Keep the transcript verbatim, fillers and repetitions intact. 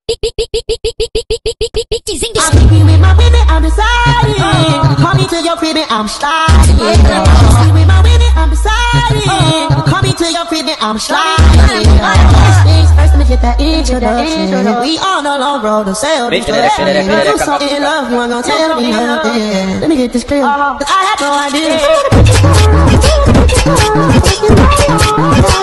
I'm sleeping with my women, I'm deciding. Call me to your crib and I'm sliding. I'm sleeping with my women, I'm deciding. Call me to your crib and I'm sliding. First things first, let me get that introduction. We on the long road to sell this stuff. If I'm so in love, you ain't gonna tell me nothing. Let me get this clear, 'cause I have no idea.